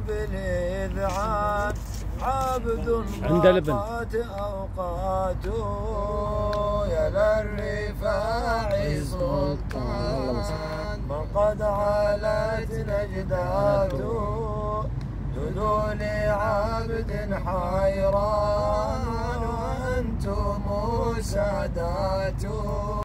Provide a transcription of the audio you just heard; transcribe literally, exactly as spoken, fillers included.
بالإذعان عبد عند الابن أوقاته يا للرفاع سلطان من قد علت نجداته جدوا لعبد حيران وأنتم ساداته.